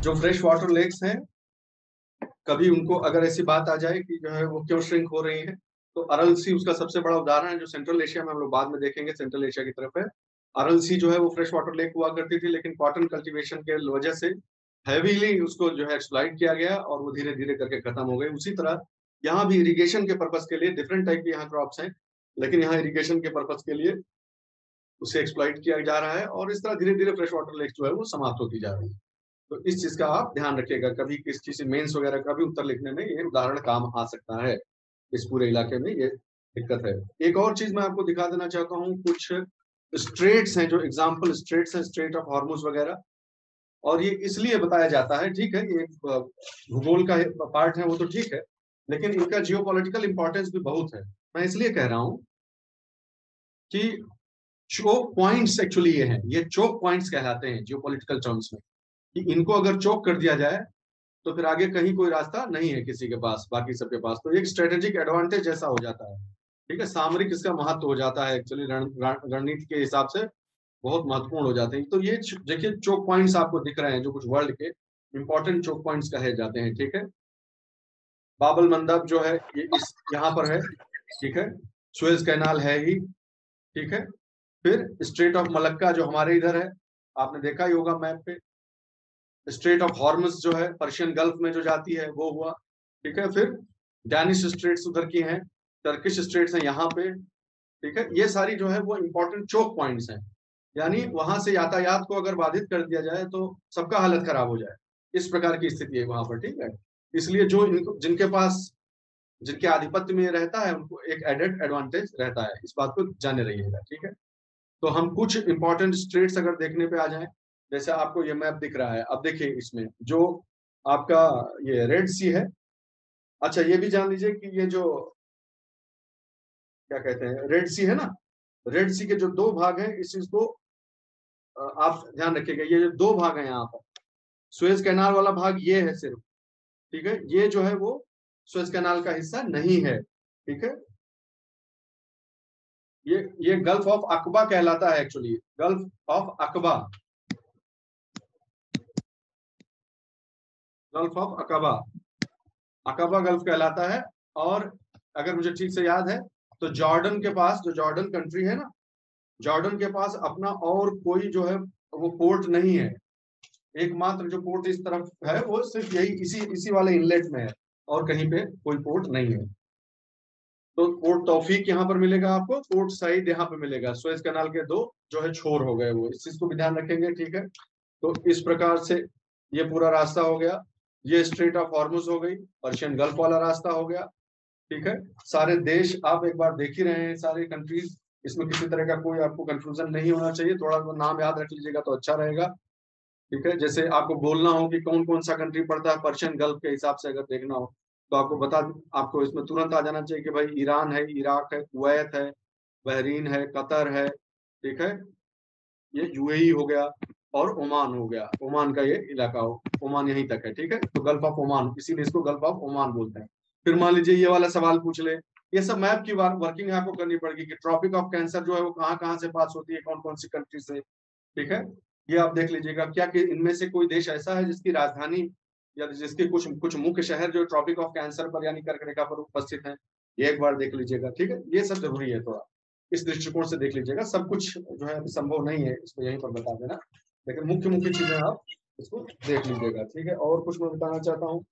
जो fresh water lakes हैं, कभी उनको अगर ऐसी बात आ जाए कि जो है वो क्यों श्रिंक हो रही है, तो अरल सी उसका सबसे बड़ा उदाहरण है, जो सेंट्रल एशिया में हम लोग बाद में देखेंगे, सेंट्रल एशिया की तरफ है। अरल सी जो है वो फ्रेश वाटर लेक हुआ करती थी, लेकिन कॉटन कल्टीवेशन के वजह से हैवीली उसको जो है एक्सप्लॉइट किया गया और वो धीरे धीरे करके खत्म हो गई। उसी तरह यहाँ भी इरिगेशन के पर्पज के लिए डिफरेंट टाइप के यहाँ क्रॉप्स हैं, लेकिन यहाँ इरिगेशन के पर्पज के लिए उसे एक्सप्लॉइट किया जा रहा है, और इस तरह धीरे धीरे फ्रेश वाटर लेक जो है वो समाप्त होती जा रही है। तो इस चीज का आप ध्यान रखिएगा, कभी किस चीज मेंस वगैरह का भी उत्तर लिखने में ये उदाहरण काम आ सकता है। इस पूरे इलाके में ये दिक्कत है। एक और चीज मैं आपको दिखा देना चाहता हूँ, कुछ स्ट्रेट्स हैं जो एग्जाम्पल स्ट्रेट्स हैं, स्ट्रेट ऑफ हॉर्मुज वगैरह। और ये इसलिए बताया जाता है, ठीक है, ये भूगोल का पार्ट है वो तो ठीक है, लेकिन इनका जियोपॉलिटिकल इंपॉर्टेंस भी बहुत है। मैं इसलिए कह रहा हूँ कि चोक पॉइंट्स एक्चुअली ये हैं, ये चोक पॉइंट्स कहलाते हैं जियोपॉलिटिकल टर्म्स में, कि इनको अगर चोक कर दिया जाए तो फिर आगे कहीं कोई रास्ता नहीं है किसी के पास, बाकी सबके पास, तो एक स्ट्रेटेजिक एडवांटेज जैसा हो जाता है। ठीक है, सामरिक इसका महत्व हो जाता है एक्चुअली, रणनीति के हिसाब से बहुत महत्वपूर्ण हो जाते हैं। तो ये देखिए चोक पॉइंट्स आपको दिख रहे हैं जो कुछ वर्ल्ड के इंपॉर्टेंट चोक पॉइंट्स कहे जाते हैं। ठीक है, बाबल मंदब जो है ये इस यहाँ पर है, ठीक है, सुएज कैनाल है ही, ठीक है। फिर स्ट्रेट ऑफ मलक्का जो हमारे इधर है, आपने देखा ही होगा मैप पे। स्ट्रेट ऑफ हॉर्मस जो है पर्शियन गल्फ में जो जाती है वो हुआ, ठीक है। फिर डैनिश स्ट्रेट्स उधर की हैं, टर्किश स्ट्रेट्स हैं यहाँ पे, ठीक है। ये सारी जो है वो इंपॉर्टेंट चोक पॉइंट्स हैं, यानी वहां से यातायात को अगर बाधित कर दिया जाए तो सबका हालत खराब हो जाए, इस प्रकार की स्थिति है वहां पर। ठीक है, इसलिए जो इनको जिनके पास जिनके आधिपत्य में रहता है उनको एक एडेड एडवांटेज रहता है, इस बात को जाने रहिएगा। ठीक है, तो हम कुछ इंपॉर्टेंट स्ट्रेट्स अगर देखने पे आ जाएं, जैसे आपको ये मैप दिख रहा है, अब देखिए इसमें जो आपका ये रेड सी है। अच्छा ये भी जान लीजिए कि ये जो क्या कहते हैं रेड सी है ना, रेड सी के जो दो भाग हैं इस चीज को आप ध्यान रखिएगा, ये जो दो भाग हैं यहाँ पर, सुएज कैनाल वाला भाग ये है सिर्फ, ठीक है, ये जो है वो सुएज कैनाल का हिस्सा नहीं है। ठीक है, ये गल्फ ऑफ अकबा कहलाता है actually, gulf of Aqaba, gulf of Aqaba, Aqaba gulf कहलाता है। और अगर मुझे ठीक से याद है तो जॉर्डन के पास, जो जॉर्डन कंट्री है ना, जॉर्डन के पास अपना और कोई जो है वो पोर्ट नहीं है, एकमात्र जो पोर्ट इस तरफ है वो सिर्फ यही इसी इसी वाले इनलेट में है, और कहीं पे कोई पोर्ट नहीं है। तो पोर्ट तौफीक यहाँ पर मिलेगा आपको, पोर्ट साइड यहाँ पे मिलेगा, सुएज कैनाल के दो जो है छोर हो गए वो, इस चीज को भी ध्यान रखेंगे। ठीक है, तो इस प्रकार से ये पूरा रास्ता हो गया, ये स्ट्रेट ऑफ हॉर्मुज हो गई, पर्शियन गल्फ वाला रास्ता हो गया। ठीक है, सारे देश आप एक बार देख ही रहे हैं, सारे कंट्रीज, इसमें किसी तरह का कोई आपको कंफ्यूजन नहीं होना चाहिए, थोड़ा नाम याद रख लीजिएगा तो अच्छा रहेगा। ठीक है, जैसे आपको बोलना हो कि कौन कौन सा कंट्री पड़ता है पर्शियन गल्फ के हिसाब से अगर देखना हो, तो आपको इसमें तुरंत आ जाना चाहिए कि भाई ईरान है, इराक है, कुवैत है, बहरीन है, कतर है, ठीक है, ये यूएई हो गया, और ओमान हो गया, ओमान का ये इलाका हो, ओमान यहीं तक है। ठीक है, तो गल्फ ऑफ ओमान, इसीलिए इसको गल्फ ऑफ ओमान बोलते हैं। फिर मान लीजिए ये वाला सवाल पूछ ले, ये सब मैप की वर्किंग आपको करनी पड़ेगी कि ट्रॉपिक ऑफ कैंसर जो है वो कहाँ कहाँ से पास होती है, कौन कौन सी कंट्री से। ठीक है, ये आप देख लीजिएगा, क्या कि इनमें से कोई देश ऐसा है जिसकी राजधानी या जिसके कुछ कुछ मुख्य शहर जो ट्रॉपिक ऑफ कैंसर पर यानी कर्क रेखा पर उपस्थित है, ये एक बार देख लीजिएगा। ठीक है, ये सब जरूरी है, थोड़ा इस दृष्टिकोण से देख लीजिएगा, सब कुछ जो है संभव नहीं है इसको यहीं पर बता देना, लेकिन मुख्य मुख्य चीजें आप इसको देख लीजिएगा। ठीक है, और कुछ मैं बताना चाहता हूँ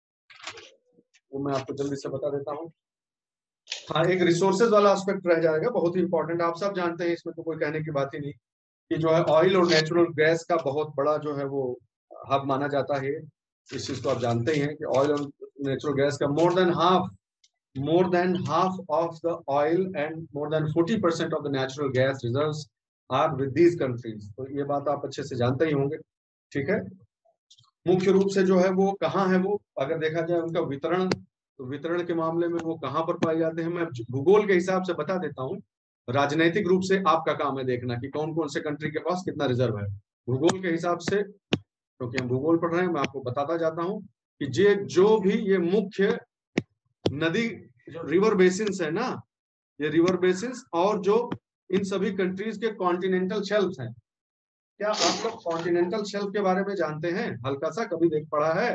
वो मैं आपको जल्दी से बता देता हूँ। हाँ, एक रिसोर्सेज वाला एस्पेक्ट रह जाएगा, बहुत ही इंपॉर्टेंट, आप सब जानते हैं, इसमें तो कोई कहने की बात ही नहीं, कि जो है ऑयल और नेचुरल गैस का बहुत बड़ा जो है वो हब माना जाता है। इस चीज को आप जानते ही हैं कि ऑयल और नेचुरल गैस का more than half of the oil and more than 40% of the natural gas reserves are with these countries, तो ये बात आप अच्छे से जानते ही होंगे। ठीक है, मुख्य रूप से जो है वो कहाँ है, वो अगर देखा जाए उनका वितरण, तो वितरण के मामले में वो कहाँ पर पाए जाते हैं, मैं भूगोल के हिसाब से बता देता हूँ। राजनीतिक रूप से आपका काम है देखना कि कौन कौन से कंट्री के पास कितना रिजर्व है। भूगोल के हिसाब से, क्योंकि हम भूगोल पढ़ रहे हैं, मैं आपको बताता जाता हूँ कि जो भी ये मुख्य नदी, जो रिवर बेसिन्स है ना, ये रिवर बेसिन्स और जो इन सभी कंट्रीज के कॉन्टिनेंटल शेल्फ्स हैं, क्या आप लोग कॉन्टिनेंटल शेल्फ के बारे में जानते हैं? हल्का सा कभी देख पढ़ा है?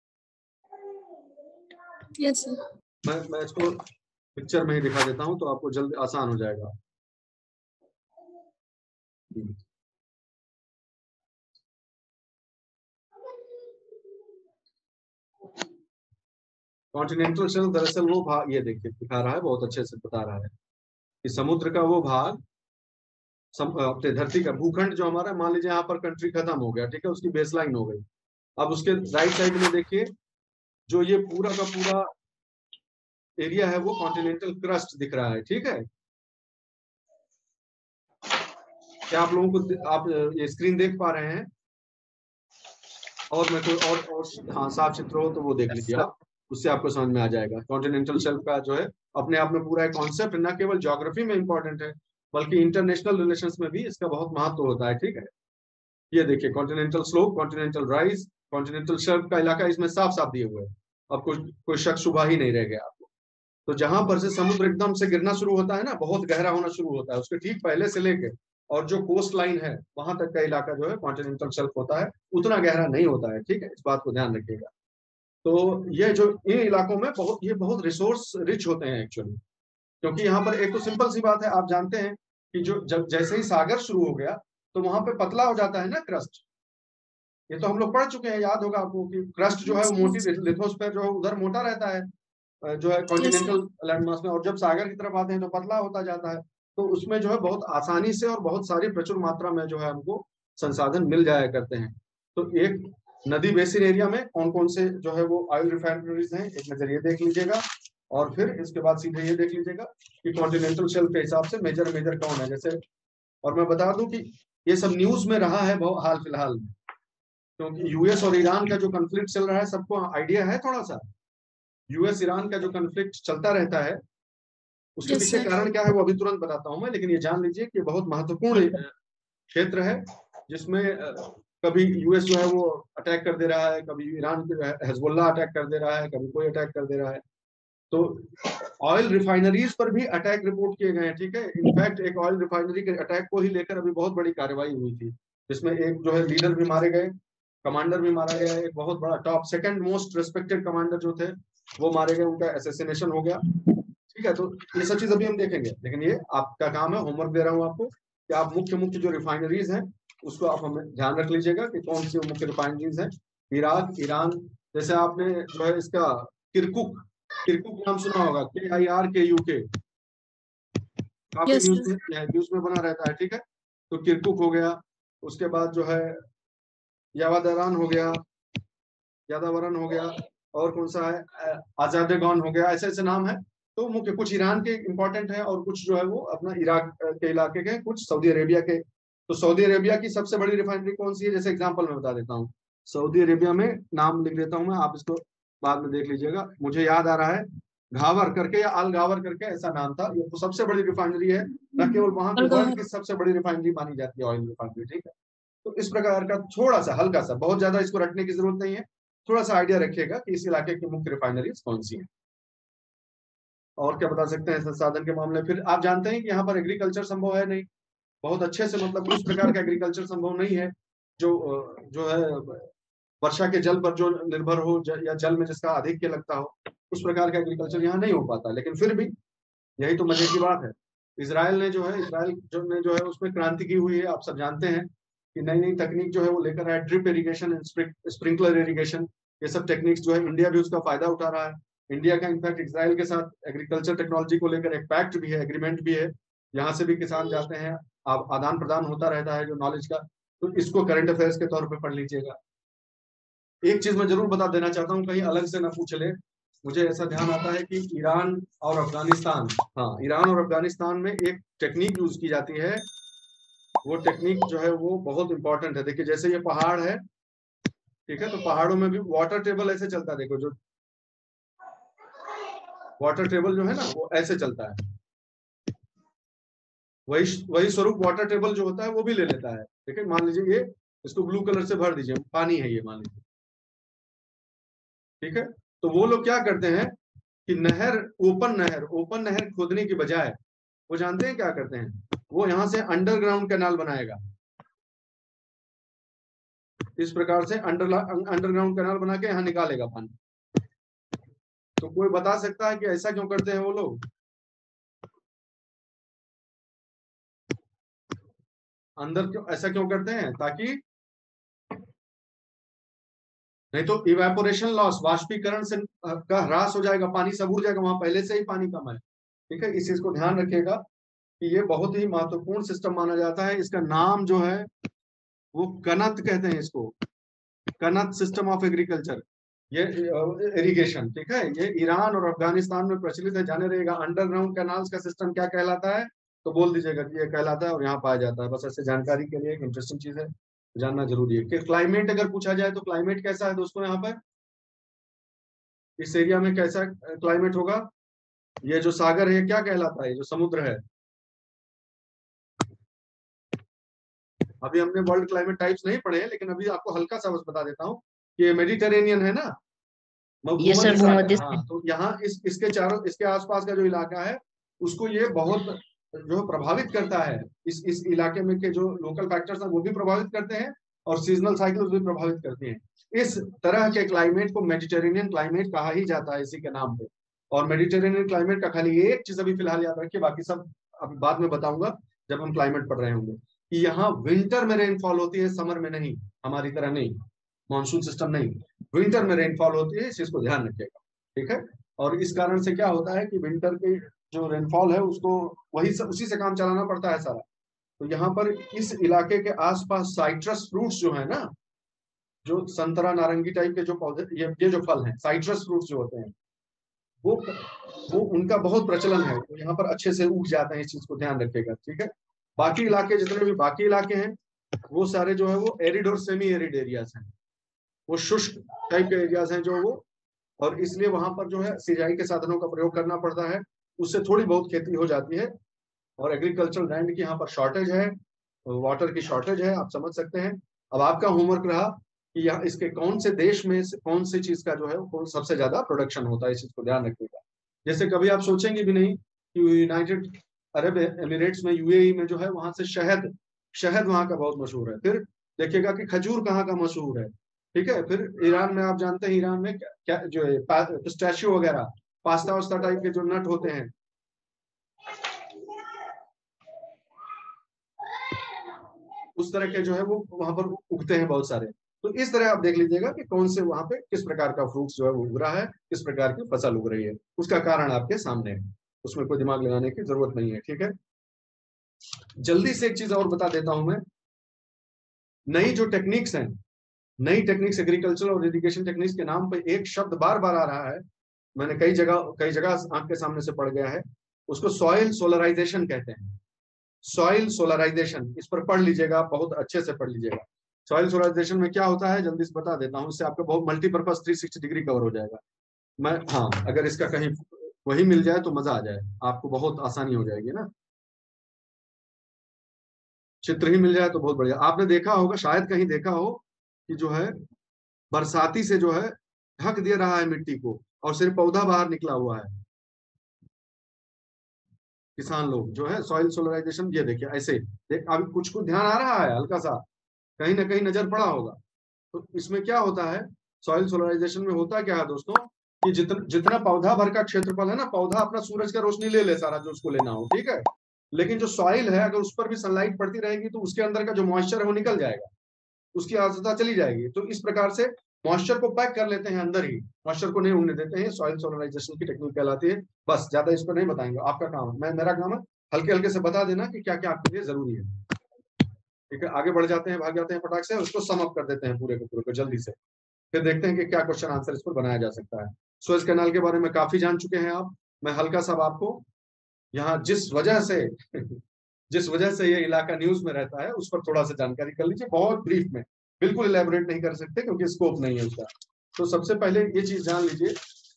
Yes sir. मैं इसको पिक्चर में ही दिखा देता हूँ तो आपको जल्द आसान हो जाएगा। कॉन्टिनेंटल शेल्फ दरअसल वो भाग, ये देखिए दिखा रहा है, बहुत अच्छे से बता रहा है कि समुद्र का वो भाग, अपने धरती का भूखंड जो हमारा, मान लीजिए यहाँ पर कंट्री खत्म हो गया, ठीक है, उसकी बेसलाइन हो गई। अब उसके राइट साइड में देखिए, जो ये पूरा का पूरा एरिया है वो कॉन्टिनेंटल क्रस्ट दिख रहा है, ठीक है। क्या आप लोगों को, आप ये स्क्रीन देख पा रहे हैं? और मैं कोई और हाँ साफ चित्र हो तो वो देख लीजिए आप, उससे आपको समझ में आ जाएगा। कॉन्टिनेंटल शेल्फ का जो है अपने आप में पूरा एक कॉन्सेप्ट न केवल ज्योग्राफी में इंपॉर्टेंट है, बल्कि इंटरनेशनल रिलेशंस में भी इसका बहुत महत्व होता है, ठीक है। ये देखिए continental slope, continental rise, continental shelf का इलाका इसमें साफ साफ दिए हुए हैं। अब कोई शक शुबा ही नहीं रह गया आपको। तो जहां पर से समुद्र एकदम से गिरना शुरू होता है ना, बहुत गहरा होना शुरू होता है, उसके ठीक पहले से लेके और जो कोस्ट लाइन है वहां तक का इलाका जो है कॉन्टिनेंटल शेल्फ होता है, उतना गहरा नहीं होता है, ठीक है, इस बात को ध्यान रखिएगा। तो ये जो इन इलाकों में ये बहुत रिसोर्स रिच होते हैं एक्चुअली, क्योंकि यहाँ पर एक तो सिंपल सी बात है, आप जानते हैं कि जो जब जैसे ही सागर शुरू हो गया तो वहां पे पतला हो जाता है ना क्रस्ट। ये तो हम लोग पढ़ चुके हैं, याद होगा आपको कि क्रस्ट जो है वो मोटी, लिथोस्फीयर जो है उधर मोटा रहता है जो है कॉन्टिनेंटल लैंडमास में, और जब सागर की तरफ आते हैं तो पतला होता जाता है। तो उसमें जो है बहुत आसानी से और बहुत सारी प्रचुर मात्रा में जो है हमको संसाधन मिल जाया करते हैं। तो एक नदी बेसिन एरिया में कौन कौन से जो है वो ऑयल रिफाइनरीज हैं, एक नजर ये देख लीजिएगा, और फिर इसके बाद सीधे ये देख लीजिएगा कि कॉन्टिनेंटल शेल्फ के हिसाब से मेजर मेजर कौन है। जैसे, और मैं बता दूं कि ये सब न्यूज में रहा है बहुत हाल फिलहाल में, क्योंकि यूएस और ईरान का जो कन्फ्लिक्ट चल रहा है, सबको आइडिया है थोड़ा सा? यूएस ईरान का जो कन्फ्लिक्ट चलता रहता है, उसके यस पीछे सर। कारण क्या है वो अभी तुरंत बताता हूं मैं, लेकिन ये जान लीजिए कि बहुत महत्वपूर्ण क्षेत्र है, जिसमें कभी यूएस जो है वो अटैक कर दे रहा है, कभी ईरान हिजबुल्लाह अटैक कर दे रहा है, कभी कोई अटैक कर दे रहा है। तो ऑयल रिफाइनरीज पर भी अटैक रिपोर्ट किए गए हैं, ठीक है। इनफैक्ट एक ऑयल रिफाइनरी के अटैक को ही लेकर अभी बहुत बड़ी कार्रवाई हुई थी, जिसमें एक जो है लीडर भी मारे गए, कमांडर भी मारा गया, एक बहुत बड़ा top second most respected commander जो थे वो मारे गए, उनका एसेसिनेशन हो गया, ठीक है। तो ये सब चीज अभी हम देखेंगे, लेकिन ये आपका काम है, होमवर्क दे रहा हूँ आपको कि आप मुख्य मुख्य जो रिफाइनरीज हैं उसको आप हमें ध्यान रख लीजिएगा कि कौन सी मुख्य रिफाइनरीज हैं। इराक, ईरान, जैसे आपने जो है इसका किरकुक, किरकुक नाम सुना होगा, KIRKUK, काफी यस सर। न्यूज में बना रहता है, ठीक है। तो किरकुक हो गया, उसके बाद जो है यावादारान हो गया, यादावरन हो गया, और कौन सा है, आजादेगौन हो गया, ऐसे ऐसे नाम है। तो मुख्य कुछ ईरान के इंपॉर्टेंट है और कुछ जो है वो अपना इराक के इलाके के, कुछ सऊदी अरेबिया के। तो सऊदी अरेबिया की सबसे बड़ी रिफाइनरी कौन सी है, जैसे एग्जांपल मैं बता देता हूँ। सऊदी अरेबिया में नाम लिख देता हूँ मैं, आप इसको बाद में देख लीजिएगा, मुझे याद आ रहा है, घावर करके या अल घावर करके ऐसा नाम था। ये तो सबसे बड़ी रिफाइनरी है, न केवल वहां की, वर्ल्ड की सबसे बड़ी रिफाइनरी मानी जाती है ऑयल रिफाइनरी, ठीक है। तो इस प्रकार का थोड़ा सा हल्का सा, बहुत ज्यादा इसको रटने की जरूरत नहीं है, थोड़ा सा आइडिया रखिएगा कि इस इलाके की मुख्य रिफाइनरीज कौन सी है। और क्या बता सकते हैं संसाधन के मामले, फिर आप जानते हैं कि यहाँ पर एग्रीकल्चर संभव है नहीं, बहुत अच्छे से, मतलब उस प्रकार का एग्रीकल्चर संभव नहीं है जो है वर्षा के जल पर जो निर्भर हो, या जल में जिसका आधिक्य लगता हो, उस प्रकार का एग्रीकल्चर यहाँ नहीं हो पाता। लेकिन फिर भी यही तो मजे की बात है, इसराइल ने जो है उसमें क्रांति की हुई है। आप सब जानते हैं कि नई नई तकनीक जो है वो लेकर आया, ड्रिप इरिगेशन, स्प्रिंकलर इरिगेशन, ये सब टेक्निक्स जो है इंडिया भी उसका फायदा उठा रहा है। इंडिया का इनफैक्ट इसराइल के साथ एग्रीकल्चर टेक्नोलॉजी को लेकर एक पैक्ट भी है, एग्रीमेंट भी है, यहाँ से भी किसान जाते हैं, आदान प्रदान होता रहता है जो नॉलेज का। तो इसको करंट अफेयर्स के तौर पर पढ़ लीजिएगा। एक चीज मैं जरूर बता देना चाहता हूँ, कहीं अलग से ना पूछ ले, मुझे ऐसा ध्यान आता है कि ईरान और अफगानिस्तान, हाँ, ईरान और अफगानिस्तान में एक टेक्निक यूज की जाती है, वो टेक्निक जो है वो बहुत इंपॉर्टेंट है। देखिए जैसे ये पहाड़ है, ठीक है, तो पहाड़ों में भी वाटर टेबल ऐसे चलता है, देखो जो वाटर टेबल जो है ना वो ऐसे चलता है, वही वही स्वरूप वाटर टेबल जो होता है वो भी ले लेता है। ठीक है, मान लीजिए ये, इसको ब्लू कलर से भर दीजिए, पानी है ये मान लीजिए, ठीक है। तो वो लोग क्या करते हैं कि ओपन नहर खोदने की बजाय वो जानते हैं क्या करते हैं, वो यहाँ से अंडरग्राउंड कैनाल बनाएगा, इस प्रकार से अंडरग्राउंड कैनाल बना के यहाँ निकालेगा पानी। तो कोई बता सकता है कि ऐसा क्यों करते हैं वो लोग? अंदर क्यों ऐसा क्यों करते हैं? ताकि नहीं तो इवेपोरेशन लॉस, वाष्पीकरण से का ह्रास हो जाएगा, पानी सब उड़ जाएगा, वहां पहले से ही पानी कम है। ठीक है, इस चीज को ध्यान रखिएगा कि ये बहुत ही महत्वपूर्ण सिस्टम माना जाता है। इसका नाम जो है वो कनत कहते हैं इसको, कनत सिस्टम ऑफ एग्रीकल्चर, ये इरिगेशन। ठीक है, ये ईरान और अफगानिस्तान में प्रचलित है, जाने रहेगा। अंडरग्राउंड कैनाल्स का सिस्टम क्या कहलाता है तो बोल दीजिएगा कि ये कहलाता है और यहाँ पाया जाता है। बस ऐसे जानकारी के लिए एक इंटरेस्टिंग चीज है, जानना जरूरी है। कि क्लाइमेट अगर पूछा जाए तो क्लाइमेट कैसा है दोस्तों यहाँ पर, इस एरिया में कैसा क्लाइमेट होगा? ये जो सागर है क्या कहलाता है, ये जो समुद्र है? अभी हमने वर्ल्ड क्लाइमेट टाइप्स नहीं पढ़े हैं, लेकिन अभी आपको हल्का सा बस बता देता हूँ कि ये मेडिटेरेनियन है ना, यस सर, भूमध्य सागर। हाँ, तो यहाँ इसके चारों, इसके आसपास का जो इलाका है उसको ये बहुत जो प्रभावित करता है। इस इलाके में के जो लोकल फैक्टर्स हैं वो भी प्रभावित करते हैं और सीजनल साइकिल्स भी प्रभावित करती हैं। इस तरह के क्लाइमेट को मेडिटेरेनियन क्लाइमेट कहा ही जाता है इसी के नाम पे। और मेडिटेरेनियन क्लाइमेट का खाली एक चीज अभी फिलहाल याद रखिए, बाकी सब अभी बाद में बताऊंगा जब हम क्लाइमेट पढ़ रहे होंगे, कि यहाँ विंटर में रेनफॉल होती है, समर में नहीं, हमारी तरह नहीं, मानसून सिस्टम नहीं, विंटर में रेनफॉल होती है। इस चीज को ध्यान रखिएगा। ठीक है, और इस कारण से क्या होता है कि विंटर के जो रेनफॉल है उसको उसी से काम चलाना पड़ता है सारा। तो यहाँ पर इस इलाके के आसपास साइट्रस फ्रूट्स जो है ना, जो संतरा नारंगी टाइप के जो पौधे, ये जो फल हैं, साइट्रस फ्रूट्स जो होते हैं, वो वो उनका बहुत प्रचलन है। तो यहाँ पर अच्छे से उग जाते हैं, इस चीज को ध्यान रखिएगा। ठीक है, बाकी इलाके जितने भी बाकी इलाके हैं वो सारे जो है वो एरिड और सेमी एरिड एरियाज हैं, वो शुष्क टाइप के एरियाज हैं जो वो, और इसलिए वहां पर जो है सिंचाई के साधनों का प्रयोग करना पड़ता है, उससे थोड़ी बहुत खेती हो जाती है। और एग्रीकल्चरल लैंड की यहाँ पर शॉर्टेज है, वाटर की शॉर्टेज है, आप समझ सकते हैं। अब आपका होमवर्क रहा कि यहाँ इसके कौन से देश में कौन सी चीज का जो है वो सबसे ज्यादा प्रोडक्शन होता है, इस चीज को ध्यान रखिएगा। जैसे कभी आप सोचेंगे भी नहीं कि यूनाइटेड अरब एमिरेट्स में, यूएई में जो है वहां से शहद शहद वहां का बहुत मशहूर है। फिर देखिएगा कि खजूर कहाँ का मशहूर है। ठीक है, फिर ईरान में आप जानते हैं, ईरान में क्या जो है पिस्ताशियो वगैरह, पास्ता वास्ता टाइप के जो नट होते हैं, उस तरह के जो है वो वहां पर उगते हैं बहुत सारे। तो इस तरह आप देख लीजिएगा कि कौन से वहां पे किस प्रकार का फ्रूट्स जो है वो उग रहा है, किस प्रकार की फसल उग रही है, उसका कारण आपके सामने है, उसमें कोई दिमाग लगाने की जरूरत नहीं है। ठीक है, जल्दी से एक चीज और बता देता हूं मैं। नई जो टेक्निक्स हैं, नई टेक्निक्स, एग्रीकल्चर और इरिगेशन टेक्निक्स के नाम पे एक शब्द बार बार आ रहा है, मैंने कई जगह आंख के सामने से पढ़ गया है, उसको सॉइल सोलराइजेशन कहते हैं। सॉइल सोलराइजेशन, इस पर पढ़ लीजिएगा, बहुत अच्छे से पढ़ लीजिएगा। सॉइल सोलराइजेशन में क्या होता है जल्दी से बता देता हूँ, इससे आपका बहुत मल्टीपर्पज 360 डिग्री कवर हो जाएगा। मैं, हाँ, अगर इसका कहीं वही मिल जाए तो मजा आ जाए, आपको बहुत आसानी हो जाएगी ना, चित्र ही मिल जाए तो बहुत बढ़िया। आपने देखा होगा, शायद कहीं देखा हो कि जो है बरसाती से जो है ढक दे रहा है मिट्टी को और सिर्फ पौधा बाहर निकला हुआ है। किसान लोग जो है सॉइल सोलराइजेशन, ये देखिए ऐसे देख, अभी कुछ कुछ ध्यान आ रहा है हल्का सा, कहीं ना कहीं नजर पड़ा होगा। तो इसमें क्या होता है, सॉइल सोलराइजेशन में होता क्या है दोस्तों, कि जितना पौधा भर का क्षेत्रफल है ना, पौधा अपना सूरज का रोशनी ले ले सारा जो उसको लेना हो, ठीक है, लेकिन जो सॉइल है अगर उस पर भी सनलाइट पड़ती रहेगी तो उसके अंदर का जो मॉइस्चर है वो निकल जाएगा, उसकी आर्द्रता चली जाएगी। तो इस प्रकार से मॉइस्चर को पैक कर लेते हैं अंदर ही, मॉइस्चर को नहीं उड़ने देते हैं, सॉइल सोलराइजेशन की टेक्निक कहलाती है। बस ज्यादा इस पर नहीं बताएंगे, आपका काम है, मेरा काम है हल्के हल्के से बता देना कि क्या क्या आपके लिए जरूरी है। ठीक है, आगे बढ़ जाते हैं, भाग जाते हैं फटाक से, उसको सम अप कर देते हैं पूरे को जल्दी से, फिर देखते हैं कि क्या क्वेश्चन आंसर इस पर बनाया जा सकता है। सुएज कैनाल के बारे में काफी जान चुके हैं आप, मैं हल्का सा आपको यहाँ जिस वजह से ये इलाका न्यूज में रहता है उस पर थोड़ा सा जानकारी कर लीजिए, बहुत ब्रीफ में, बिल्कुल इलेबोरेट नहीं कर सकते क्योंकि स्कोप नहीं है उसका। तो सबसे पहले ये चीज जान लीजिए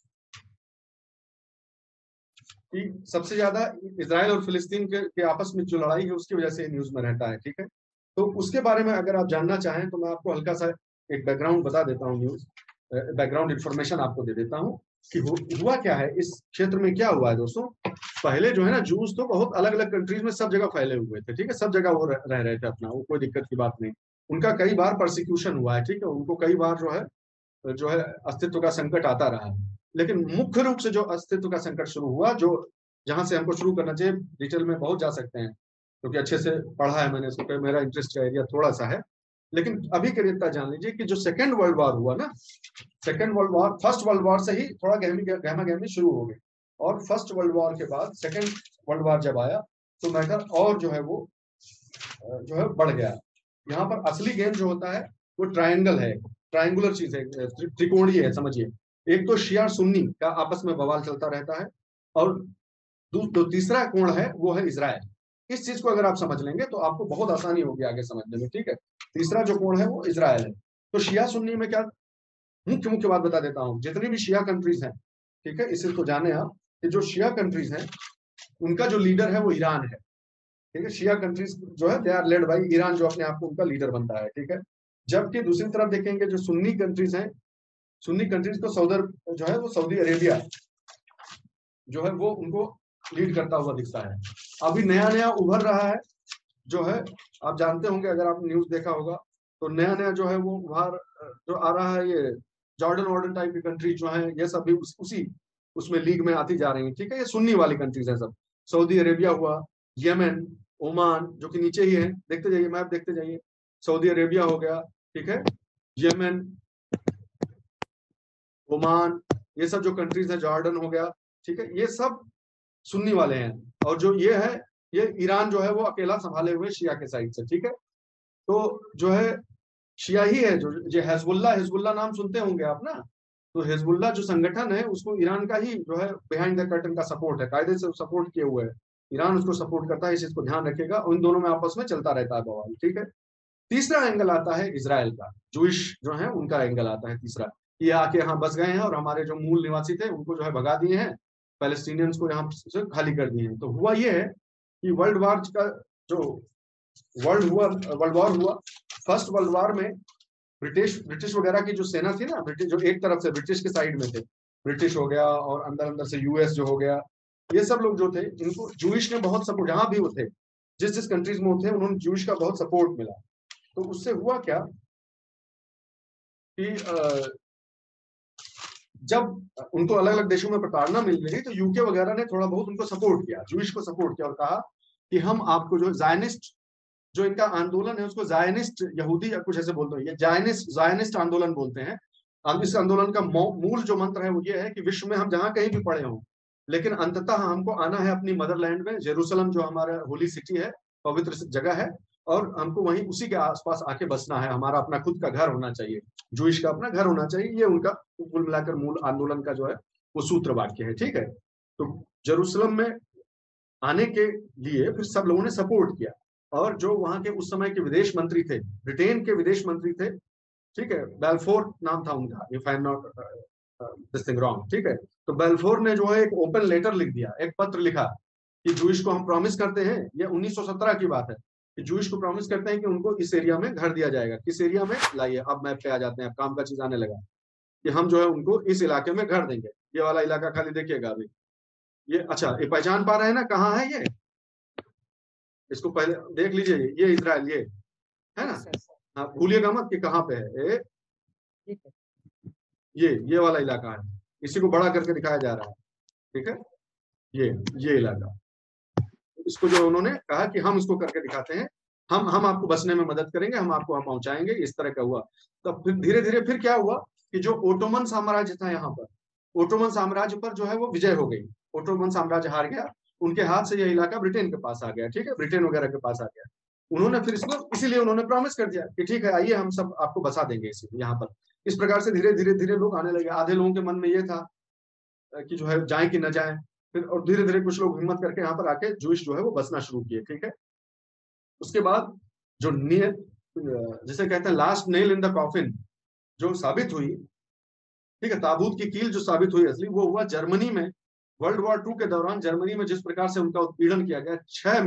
कि सबसे ज्यादा इजराइल और फिलिस्तीन के आपस में जो लड़ाई है उसकी वजह से न्यूज में रहता है। ठीक है, तो उसके बारे में अगर आप जानना चाहें तो मैं आपको हल्का सा एक बैकग्राउंड बता देता हूँ, न्यूज बैकग्राउंड इंफॉर्मेशन आपको दे देता हूँ कि हुआ क्या है इस क्षेत्र में, क्या हुआ है दोस्तों। पहले जो है ना, जूस तो बहुत अलग अलग कंट्रीज में सब जगह फैले हुए थे, ठीक है, सब जगह वो रह रहे थे अपना, वो कोई दिक्कत की बात नहीं। उनका कई बार प्रोसिक्यूशन हुआ है, ठीक है, उनको कई बार जो है अस्तित्व का संकट आता रहा है। लेकिन मुख्य रूप से जो अस्तित्व का संकट शुरू हुआ, जो जहां से हमको शुरू करना चाहिए, डिटेल में बहुत जा सकते हैं क्योंकि अच्छे से पढ़ा है मैंने इसको, मेरा इंटरेस्ट का एरिया थोड़ा सा है, लेकिन अभी के लिए इतना जान लीजिए कि जो सेकेंड वर्ल्ड वॉर हुआ ना, second world war first world war से ही थोड़ा गहमा गहमी शुरू हो गई, और फर्स्ट वर्ल्ड वॉर के बाद सेकेंड वर्ल्ड वॉर जब आया तो मैटर और जो है वो जो है बढ़ गया। यहाँ पर असली गेम जो होता है वो ट्रायंगल है, ट्रायंगुलर चीज है, त्रिकोणीय है समझिए। एक तो शिया सुन्नी का आपस में बवाल चलता रहता है, और जो तीसरा कोण है वो है इजराइल। इस चीज को अगर आप समझ लेंगे तो आपको बहुत आसानी होगी आगे समझने में, ठीक है। तीसरा जो कोण है वो इजराइल है। तो शिया सुन्नी में क्या, मुख्य मुख्य बात बता देता हूँ, जितनी भी शिया कंट्रीज हैं, ठीक है, इसी को जाने आप कि जो शिया कंट्रीज हैं उनका जो लीडर है वो ईरान है, ठीक है। शिया कंट्रीज जो है they are led by Iran, जो अपने आप को उनका लीडर बनता है, ठीक है। जबकि दूसरी तरफ देखेंगे जो सुन्नी कंट्रीज हैं, सुन्नी कंट्रीज को जो है वो सऊदी अरेबिया जो है वो उनको लीड करता हुआ दिखता है। अभी नया नया उभर रहा है जो है, आप जानते होंगे अगर आप न्यूज देखा होगा, तो नया नया जो है वो उभर जो आ रहा है, ये जॉर्डन वॉर्डन टाइप की कंट्री जो है, ये सब भी उसी उसमें लीग में आती जा रही है, ठीक है। ये सुन्नी वाली कंट्रीज है सब, सऊदी अरेबिया हुआ, यमन, ओमान जो कि नीचे ही है, देखते जाइए मैप देखते जाइए, सऊदी अरेबिया हो गया, ठीक है, यमन, ओमान, ये सब जो कंट्रीज है, जॉर्डन हो गया, ठीक है, ये सब सुन्नी वाले हैं। और जो ये है, ये ईरान जो है वो अकेला संभाले हुए शिया के साइड से, ठीक है। तो जो है शिया ही है, जो ये हिजबुल्लाह, हिजबुल्लाह नाम सुनते होंगे आप ना, तो हिजबुल्लाह जो संगठन है उसको ईरान का ही जो है बिहाइंड द कर्टन का सपोर्ट है, कायदे से सपोर्ट किए हुए है, ईरान उसको सपोर्ट करता है, इस चीज को ध्यान रखेगा, उन दोनों में आपस में चलता रहता है बवाल, ठीक है। तीसरा एंगल आता है इजराइल का, जूइश जो है उनका एंगल आता है तीसरा, ये आके यहाँ बस गए हैं और हमारे जो मूल निवासी थे उनको जो है भगा दिए हैं, पैलेस्टीनियंस को यहाँ से खाली कर दिए हैं। तो हुआ ये है कि वर्ल्ड वॉर का जो वर्ल्ड वॉर हुआ, फर्स्ट वर्ल्ड वॉर में ब्रिटिश वगैरह की जो सेना थी ना, ब्रिटिश जो एक तरफ से ब्रिटिश के साइड में थे, ब्रिटिश हो गया और अंदर अंदर से यूएस जो हो गया, ये सब लोग जो थे इनको जूइश ने बहुत सपोर्ट, जहां भी वो थे, जिस जिस कंट्रीज में वो थे, उन्होंने जूइश का बहुत सपोर्ट मिला। तो उससे हुआ क्या कि जब उनको अलग अलग देशों में प्रताड़ना मिल रही तो यूके वगैरह ने थोड़ा बहुत उनको सपोर्ट किया, जूइश को सपोर्ट किया और कहा कि हम आपको जो जायनिस्ट, जो इनका आंदोलन है उसको जायनिस्ट यहूदी या कुछ ऐसे बोलते हैं, ये जायनिस्ट आंदोलन बोलते हैं। अब इस आंदोलन का मूल जो मंत्र है वो ये है कि विश्व में हम जहां कहीं भी पड़े हों, लेकिन अंततः हमको आना है अपनी मदरलैंड में, जेरूसलम जो हमारा होली सिटी है, पवित्र जगह है, और हमको वहीं उसी के आसपास आके बसना है, हमारा अपना खुद का घर होना चाहिए, जूइश का अपना घर होना चाहिए। ये उनका कुल मिलाकर मूल आंदोलन का जो है वो सूत्र वाक्य है, ठीक है। तो जेरूसलम में आने के लिए फिर सब लोगों ने सपोर्ट किया, और जो वहां के उस समय के विदेश मंत्री थे, ब्रिटेन के विदेश मंत्री थे, ठीक है, बेल्फोर नाम था उनका, if I am not this thing wrong, ठीक है। तो बेल्फोर ने जो है एक ओपन लेटर लिख दिया, एक पत्र लिखा कि जूइश को हम प्रॉमिस करते हैं, ये 1917 की बात है, कि जूइश को प्रॉमिस करते हैं कि उनको इस एरिया में घर दिया जाएगा। किस एरिया में, लाइए अब मैप पे आ जाते हैं, अब काम का चीज आने लगा, कि हम जो है उनको इस इलाके में घर देंगे। ये वाला इलाका खाली देखिएगा अभी, ये अच्छा ये पहचान पा रहे हैं ना कहाँ है ये, इसको पहले देख लीजिए, ये इजराइल, ये है ना, हाँ भूलिएगा मत कि कहाँ पे है ये वाला इलाका है, इसी को बड़ा करके दिखाया जा रहा है, ठीक है, ये इलाका, इसको जो उन्होंने कहा कि हम इसको करके दिखाते हैं, हम आपको बसने में मदद करेंगे, हम आपको वहां पहुंचाएंगे, इस तरह का हुआ। तब फिर धीरे धीरे फिर क्या हुआ कि जो ओटोमन साम्राज्य था यहाँ पर, ओटोमन साम्राज्य पर जो है वो विजय हो गई, ओटोमन साम्राज्य हार गया, उनके हाथ से यह इलाका ब्रिटेन के पास आ गया, ठीक है, ब्रिटेन वगैरह के पास आ गया। उन्होंने फिर इसको इसीलिए उन्होंने प्रॉमिस कर दिया कि ठीक है आइए हम सब आपको बसा देंगे इसी यहाँ पर। इस प्रकार से धीरे धीरे धीरे लोग आने लगे। आधे लोगों के मन में ये था कि जो है जाए कि न जाए, फिर और धीरे धीरे कुछ लोग हिम्मत करके यहाँ पर आके जूइश जो है वो बसना शुरू किए, ठीक है। उसके बाद जो जिसे कहते हैं last nail in the coffin जो साबित हुई, ठीक है, ताबूत की कील जो साबित हुई असली, वो हुआ जर्मनी में वर्ल्ड वॉर 2 के दौरान। जर्मनी में जिस प्रकार से उनका उत्पीड़न किया गया,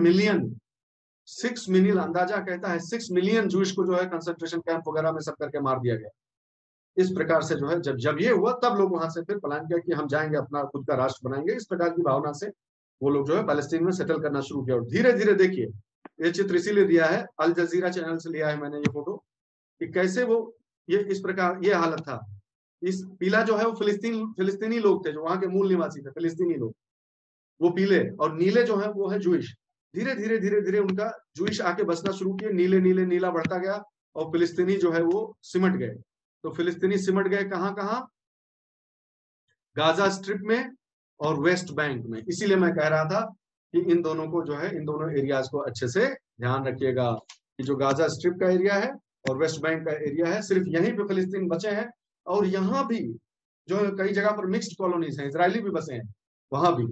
6 मिलियन अंदाजा कहता है 6 मिलियन जूइश को जो है कंसंट्रेशन कैंप वगैरह में सब करके मार दिया गया। इस प्रकार से जो है जब ये हुआ तब लोग वहां से फिर प्लान किया कि हम जाएंगे अपना खुद का राष्ट्र बनाएंगे, इस प्रकार की भावना से वो लोग जो है पैलेस्टीन में सेटल करना शुरू किया। और धीरे धीरे देखिए, ये चित्र इसीलिए दिया है, अल जजीरा चैनल से लिया है मैंने ये फोटो, कि कैसे वो ये इस प्रकार ये हालत था। इस पीला जो है वो फिलिस्तीनी लोग थे, जो वहां के मूल निवासी थे, फिलिस्तीनी लोग, वो पीले, और नीले जो है वो है जूइश। धीरे धीरे उनका जूइश आके बसना शुरू किए, नीले नीले नीला बढ़ता गया, और फिलिस्तीनी जो है वो सिमट गए। तो फिलिस्तीनी सिमट गए कहाँ कहाँ? गाजा स्ट्रिप में और वेस्ट बैंक में। इसीलिए मैं कह रहा था कि इन दोनों को जो है, इन दोनों एरियाज को अच्छे से ध्यान रखिएगा कि जो गाजा स्ट्रिप का एरिया है और वेस्ट बैंक का एरिया है, सिर्फ यहीं पे फिलिस्तीन बचे हैं। और यहाँ भी जो है कई जगह पर मिक्स्ड कॉलोनीज हैं, इजरायली भी बसे हैं वहां भी,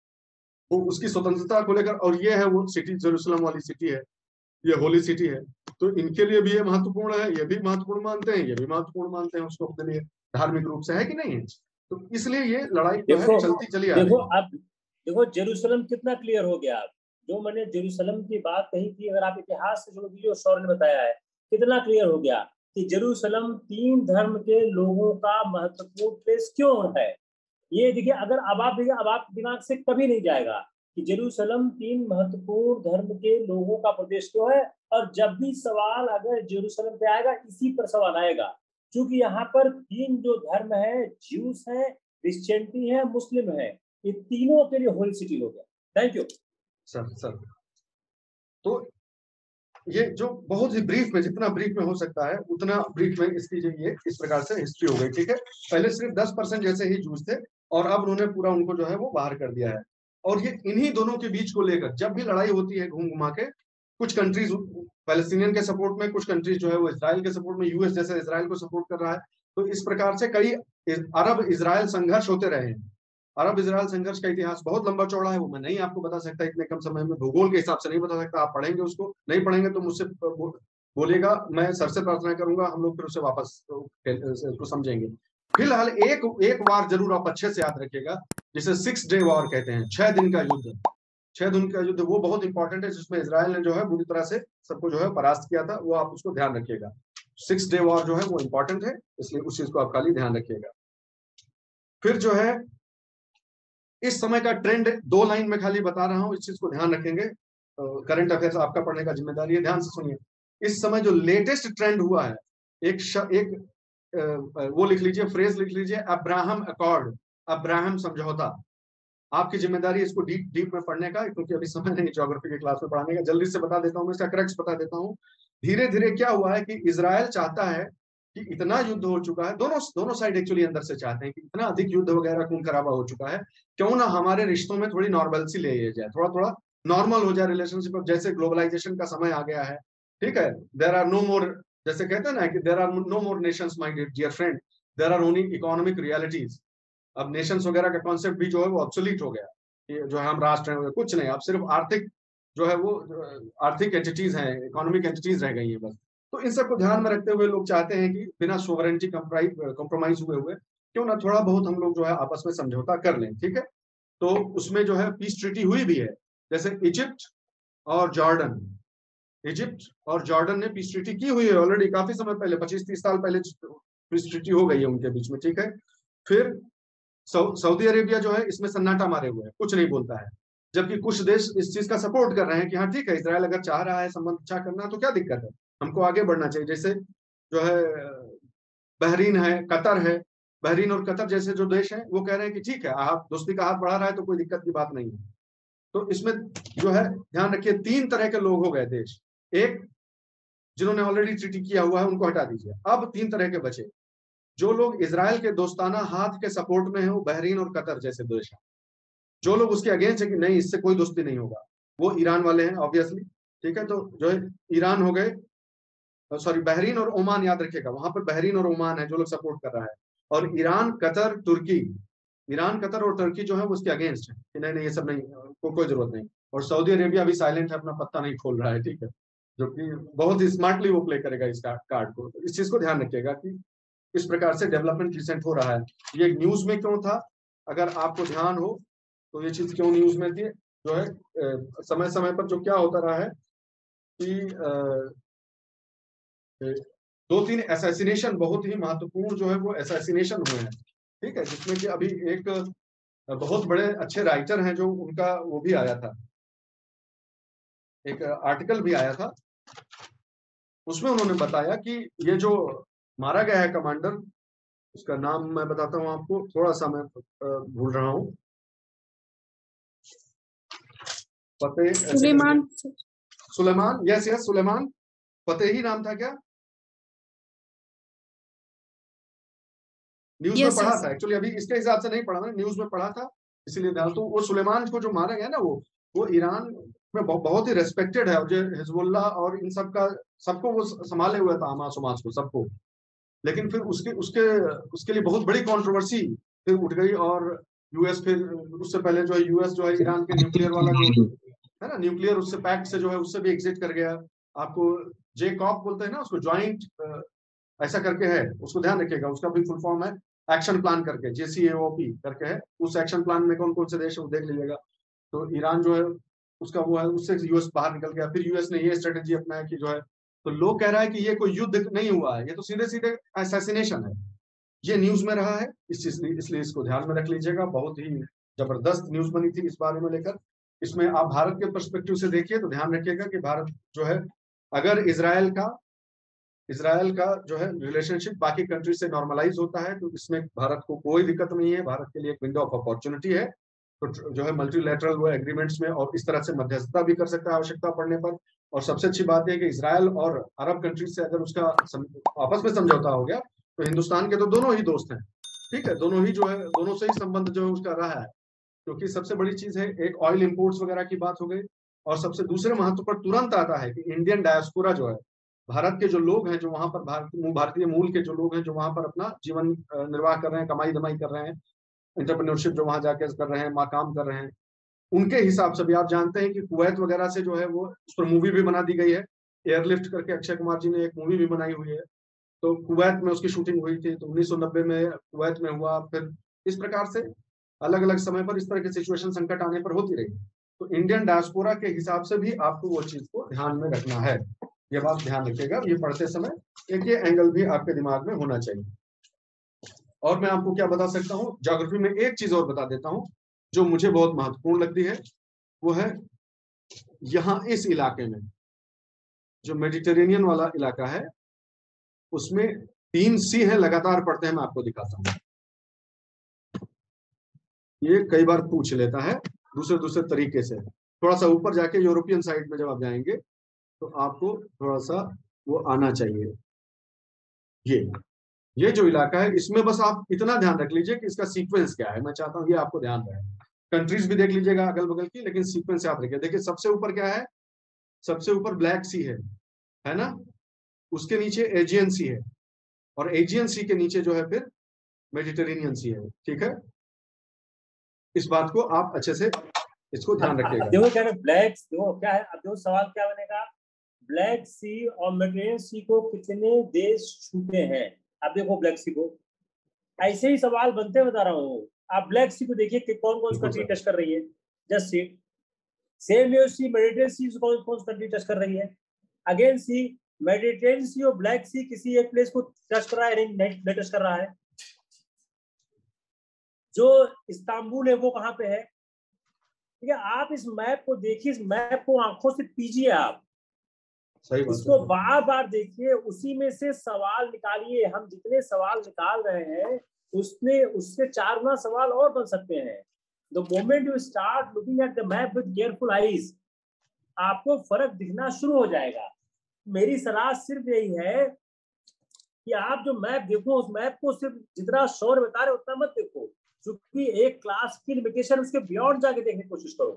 वो उसकी स्वतंत्रता को लेकर। और ये है वो सिटी, जेरूसलम वाली सिटी है, ये होली सिटी है। तो इनके लिए भी ये महत्वपूर्ण है, ये भी महत्वपूर्ण मानते हैं, ये भी महत्वपूर्ण मानते हैं उसको अपने लिए, धार्मिक रूप से, है कि नहीं है? तो इसलिए ये लड़ाई जो है देखो चलती चली आ देखो रही है। अब देखो जेरूसलम कितना क्लियर हो गया। अब जो मैंने जेरूसलम की बात कही थी, अगर आप इतिहास से जोड़ दीजिए, सौर ने बताया है, कितना क्लियर हो गया कि जेरूसलम तीन धर्म के लोगों का महत्वपूर्ण प्लेस क्यों है। ये देखिए, अगर अब आप देखिए, अब आप दिमाग से कभी नहीं जाएगा कि जेरूसलम तीन महत्वपूर्ण धर्म के लोगों का प्रदेश क्यों है। और जब भी सवाल अगर जेरूसलम पे आएगा, इसी पर सवाल आएगा, क्योंकि यहाँ पर तीन जो धर्म है, ज्यूस है, क्रिश्चियनिटी है, मुस्लिम है, ये तीनों के लिए होली सिटी हो गया। थैंक यू सर तो ये जो बहुत ही ब्रीफ में, जितना ब्रीफ में हो सकता है उतना ब्रीफ में इसकी जो ये इस प्रकार से हिस्ट्री हो गई, ठीक है। पहले सिर्फ 10% जैसे ही जूस थे, और अब उन्होंने पूरा उनको जो है वो बाहर कर दिया है। और ये इन्हीं दोनों के बीच को लेकर जब भी लड़ाई होती है घूम घुमा के, कुछ कंट्रीज पैलेस्टीनियन के सपोर्ट में, कुछ कंट्रीज जो है वो इसराइल के सपोर्ट में, यूएस जैसे इसराइल को सपोर्ट कर रहा है। तो इस प्रकार से कई अरब इसराइल संघर्ष होते रहे हैं। अरब इसराइल संघर्ष का इतिहास बहुत लंबा चौड़ा है, वो मैं नहीं आपको बता सकता इतने कम समय में, भूगोल के हिसाब से नहीं बता सकता। आप पढ़ेंगे उसको, नहीं पढ़ेंगे तो मुझसे बोलिएगा, मैं सर से प्रार्थना करूंगा, हम लोग फिर उसे वापस उसको समझेंगे। फिलहाल एक एक वार जरूर आप अच्छे से याद रखिएगा, जिसे 6 डे वॉर कहते हैं, 6 दिन का युद्ध। 6 दिन का युद्ध वो बहुत इंपॉर्टेंट है, जिसमें इसराइल ने जो है बुरी तरह से सबको जो है परास्त किया था, वो आप उसको ध्यान रखिएगा। 6 डे वॉर जो है वो इंपॉर्टेंट है, इसलिए उस चीज को आप खाली ध्यान रखिएगा। फिर जो है इस समय का ट्रेंड 2 लाइन में खाली बता रहा हूं, इस चीज को ध्यान रखेंगे। करंट अफेयर्स आपका पढ़ने का जिम्मेदारी है, ध्यान से सुनिए। इस समय जो लेटेस्ट ट्रेंड हुआ है, एक वो लिख लीजिए, फ्रेज लिख लीजिए, अब्राहम अकॉर्ड, अब्राहम समझौता। आपकी जिम्मेदारी है इसको डीप डीप में पढ़ने का, क्योंकि अभी समय नहीं ज्योग्राफी की क्लास में पढ़ाने का। जल्दी से बता देता हूँ, मैं इसका क्रक्स बता देता हूँ। धीरे धीरे क्या हुआ है कि इजराइल चाहता है कि इतना युद्ध हो चुका है, दोनों दोनों साइड एक्चुअली अंदर से चाहते हैं कि इतना अधिक युद्ध वगैरह खून खराबा हो चुका है, क्यों ना हमारे रिश्तों में थोड़ी नॉर्मलसी ले जाए, थोड़ा थोड़ा नॉर्मल हो जाए रिलेशनशिप। जैसे ग्लोबलाइजेशन का समय आ गया है, ठीक है, देर आर नो मोर, जैसे कहते हैं ना कि there are no more nations my dear friend, there are only economic realities. अब नेशंस वगैरह का कॉन्सेप्ट भी जो है वो ऑब्सोलीट हो गया, कि जो है हम राष्ट्र हैं, कुछ नहीं, अब सिर्फ आर्थिक जो है वो आर्थिक एंटिटीज हैं, इकोनॉमिक एंटिटीज रह गई है बस। तो इन सबको ध्यान में रखते हुए लोग चाहते हैं कि बिना सोवरेंटी कॉम्प्रोमाइज हुए हुए क्यों ना थोड़ा बहुत हम लोग जो है आपस में समझौता कर लें, ठीक है। तो उसमें जो है पीस ट्रीटी हुई भी है, जैसे इजिप्ट और जॉर्डन, इजिप्ट और जॉर्डन ने पीस ट्रीटी की हुई है ऑलरेडी, काफी समय पहले, 25-30 साल पहले पीस ट्रीटी हो गई है उनके बीच में, ठीक है। फिर सऊदी अरेबिया जो है इसमें सन्नाटा मारे हुए है, कुछ नहीं बोलता है, जबकि कुछ देश इस चीज का सपोर्ट कर रहे हैं कि हाँ ठीक है, इसराइल अगर चाह रहा है संबंध अच्छा करना तो क्या दिक्कत है, हमको आगे बढ़ना चाहिए। जैसे जो है बहरीन है, कतर है, बहरीन और कतर जैसे जो देश हैं वो कह रहे हैं कि ठीक है, आप दोस्ती का हाथ बढ़ा रहा है तो कोई दिक्कत की बात नहीं है। तो इसमें जो है ध्यान रखिए, 3 तरह के लोग हो गए देश। एक, जिन्होंने ऑलरेडी ट्रीटी किया हुआ है उनको हटा दीजिए, अब 3 तरह के बचे। जो लोग इसराइल के दोस्ताना हाथ के सपोर्ट में है, वो बहरीन और कतर जैसे देश हैं। जो लोग उसके अगेंस्ट है कि नहीं इससे कोई दोस्ती नहीं होगा, वो ईरान वाले हैं ऑब्वियसली, ठीक है। तो जो है ईरान हो गए, सॉरी बहरीन और ओमान, याद रखिएगा वहां पर बहरीन और ओमान है जो लोग सपोर्ट कर रहा है। और ईरान, कतर, तुर्की, ईरान, कतर और तुर्की जो है वो उसके अगेंस्ट है कि नहीं नहीं ये सब नहीं, कोई जरूरत नहीं। और सऊदी अरेबिया भी साइलेंट है, अपना पत्ता नहीं खोल रहा है, ठीक है, जो कि बहुत ही स्मार्टली वो प्ले करेगा इस कार्ड को। तो इस चीज को ध्यान रखिएगा कि इस प्रकार से डेवलपमेंट रिसेंट हो रहा है। ये न्यूज में क्यों था, अगर आपको ध्यान हो तो ये चीज क्यों न्यूज में थी, जो है समय समय पर जो क्या होता रहा है कि 2-3 असैसिनेशन बहुत ही महत्वपूर्ण जो है वो असैसिनेशन हुए हैं, ठीक है, जिसमें कि अभी एक बहुत बड़े अच्छे राइटर हैं जो उनका वो भी आया था, एक आर्टिकल भी आया था, उसमें उन्होंने बताया कि ये जो मारा गया है कमांडर, उसका नाम मैं बताता हूँ आपको, थोड़ा सा मैं भूल रहा हूँ, Fateh Suleiman. Suleiman, yes yes Suleiman, Fateh ही नाम था क्या? न्यूज में पढ़ा था एक्चुअली, अभी इसके हिसाब से नहीं पढ़ा, मैंने न्यूज में पढ़ा था इसलिए ध्यान। तो वो सुलेमान को जो मारा गया ना, वो ईरान में बहुत ही रेस्पेक्टेड है, और जो हिजबुल्ला और इन सब का, सबको वो संभाले हुए था, हमास उमास को सबको। लेकिन फिर उसके उसके उसके लिए बहुत बड़ी कंट्रोवर्सी फिर उठ गई, और यूएस फिर उससे पहले जो है यूएस जो है ईरान के न्यूक्लियर वाला जो है ना, न्यूक्लियर उससे पैक्ट से जो है उससे भी एग्जिट कर गया। आपको जेकॉब बोलते हैं ना उसको, ज्वाइंट ऐसा करके है, उसको ध्यान रखिएगा, उसका भी फुल फॉर्म है एक्शन प्लान करके, JCPOA करके है। उस एक्शन प्लान में कौन कौन से देश है वो देख लीजिएगा। तो ईरान जो है उसका वो है, उससे यूएस बाहर निकल गया। फिर यूएस ने ये स्ट्रेटेजी अपनाया कि जो है, तो लोग कह रहा है कि ये कोई युद्ध नहीं हुआ है, ये तो सीधे सीधे असैसिनेशन है। ये न्यूज में रहा है, इस चीज इसलिए इसको ध्यान में रख लीजिएगा। बहुत ही जबरदस्त न्यूज बनी थी इस बारे में लेकर। इसमें आप भारत के पर्सपेक्टिव से देखिए तो ध्यान रखिएगा कि भारत जो है, अगर इसराइल का जो है रिलेशनशिप बाकी कंट्री से नॉर्मलाइज होता है तो इसमें भारत को कोई दिक्कत नहीं है, भारत के लिए एक विंडो ऑफ अपॉर्चुनिटी है। तो जो है मल्टीलैटरल वो एग्रीमेंट्स में और इस तरह से मध्यस्थता भी कर सकता है आवश्यकता पड़ने पर। और सबसे अच्छी बात है कि इसराइल और अरब कंट्रीज से अगर उसका आपस में समझौता हो गया तो हिंदुस्तान के तो दोनों ही दोस्त हैं, ठीक है, दोनों ही जो है, दोनों से ही संबंध जो है उसका रहा है। क्योंकि सबसे बड़ी चीज है, एक ऑयल इंपोर्ट्स वगैरह की बात हो गई, और सबसे दूसरे महत्व पर तुरंत आता है कि इंडियन डायस्पोरा जो है, भारत के जो लोग हैं जो वहां पर भारतीय मूल के जो लोग हैं जो वहां पर अपना जीवन निर्वाह कर रहे हैं, कमाई धमाई कर रहे हैं, एंटरप्रेन्योरशिप जो वहां जाके कर रहे हैं, वहां काम कर रहे हैं, उनके हिसाब से भी आप जानते हैं कि कुवैत वगैरह से जो है वो उस पर मूवी भी बना दी गई है। एयरलिफ्ट करके अक्षय कुमार जी ने एक मूवी भी बनाई हुई है। तो कुवैत में उसकी शूटिंग हुई थी, तो 1990 में कुवैत में हुआ। फिर इस प्रकार से अलग अलग समय पर इस तरह की सिचुएशन संकट आने पर होती रही। तो इंडियन डायस्पोरा के हिसाब से भी आपको वो चीज को ध्यान में रखना है, ये बात ध्यान रखिएगा ये पढ़ते समय। एक ये एंगल भी आपके दिमाग में होना चाहिए। और मैं आपको क्या बता सकता हूँ, ज्योग्राफी में एक चीज और बता देता हूँ जो मुझे बहुत महत्वपूर्ण लगती है। वो है यहाँ इस इलाके में जो मेडिटेरेनियन वाला इलाका है, उसमें 3 सी है, लगातार पढ़ते हैं, मैं आपको दिखाता हूँ। ये कई बार पूछ लेता है दूसरे दूसरे तरीके से। थोड़ा सा ऊपर जाके यूरोपियन साइड में जब आप जाएंगे तो आपको थोड़ा सा वो आना चाहिए। ये जो इलाका है, इसमें बस आप इतना ध्यान रख लीजिए कि इसका सीक्वेंस क्या है। मैं चाहता हूँ ये आपको ध्यान रहे। कंट्रीज भी देख लीजिएगा अगल बगल की, लेकिन सीक्वेंस याद रखिए। देखिए सबसे ऊपर क्या है, सबसे ऊपर ब्लैक सी है ना, उसके नीचे एजियन सी है, और एजियन सी के नीचे जो है फिर मेडिटेरेनियन सी है, ठीक है। इस बात को आप अच्छे से इसको ध्यान रखिएगा। देखो क्या है ब्लैक, देखो क्या है, अब देखो सवाल क्या बनेगा, ब्लैक सी और मेडिटेरेनियन सी को कितने देश छूते हैं। अब देखो ब्लैक सी को, ऐसे ही सवाल बनते बता रहा हूँ। आप ब्लैक सी को देखिए कि कौन कौन सी कंट्री टच कर रही है, just sea. Same sea Mediterranean sea कौन कौन सी कंट्री टच कर रही है। अगेन सी मेडिटेरियन सी और ब्लैक सी किसी एक प्लेस को टच कर रहा है, नहीं टच कर रहा है। जो इस्तांबुल है वो कहाँ पे है, ठीक है। आप इस मैप को देखिए, इस मैप को आंखों से पीजिए आप, सही बात इसको है। बार बार देखिए, उसी में से सवाल निकालिए। हम जितने सवाल निकाल रहे हैं उससे 4 गुना सवाल और बन सकते हैं। The moment you start looking at the map with careful eyes, आपको फर्क दिखना शुरू हो जाएगा। मेरी सलाह सिर्फ यही है कि आप जो मैप देखो, उस मैप को सिर्फ जितना शोर बता रहे उतना मत देखो, क्योंकि एक क्लास की लिमिटेशन, उसके बियॉन्ड जाके देखने की कोशिश करो।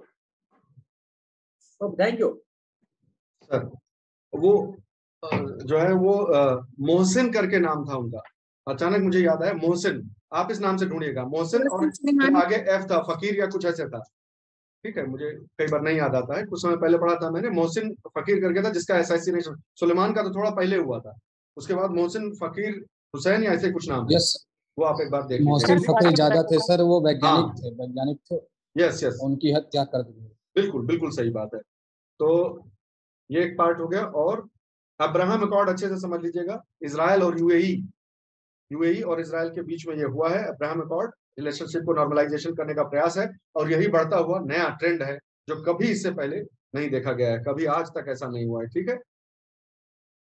तो थैंक यू सर। वो जो है वो मोहसिन करके नाम था उनका, अचानक मुझे याद आया, मोहसिन। आप इस नाम से ढूंढिएगा, मोहसिन, और फिर आगे एफ था, फकीर या कुछ ऐसे था, ठीक है। मुझे कई बार नहीं याद आता है, कुछ समय पहले पढ़ा था मैंने। मोहसिन फकीर करके था जिसका असैसिनेशन सुलेमान का तो थोड़ा पहले हुआ था, उसके बाद मोहसिन फकीर हुसैन या ऐसे कुछ नाम है। यस, वो आप एक बार देख मोहसिन लीजिएगा। फकीर ज्यादा थे सर, वो वैज्ञानिक हाँ। थे, वैज्ञानिक थे, यस यस, उनकी हत्या कर दी गई। बिल्कुल बिल्कुल सही बात है। तो ये एक पार्ट हो गया। और अब्राहम अकॉर्ड अच्छे से समझ लीजिएगा, इजराइल और यूएई और इजराइल के बीच में ये हुआ है अब्राहम अकॉर्ड। रिलेशनशिप को नॉर्मलाइजेशन करने का प्रयास है, और यही बढ़ता हुआ नया ट्रेंड है जो कभी इससे पहले नहीं देखा गया है, कभी आज तक ऐसा नहीं हुआ है, ठीक है।